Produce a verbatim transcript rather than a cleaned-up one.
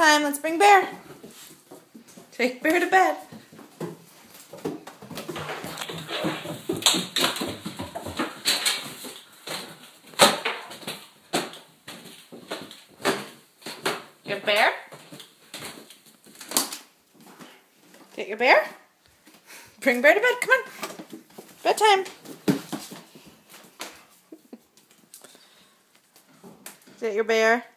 bedtime. Let's bring Bear. Take Bear to bed. Your Bear? Get your Bear? Bring Bear to bed. Come on. Bedtime. Is that your Bear?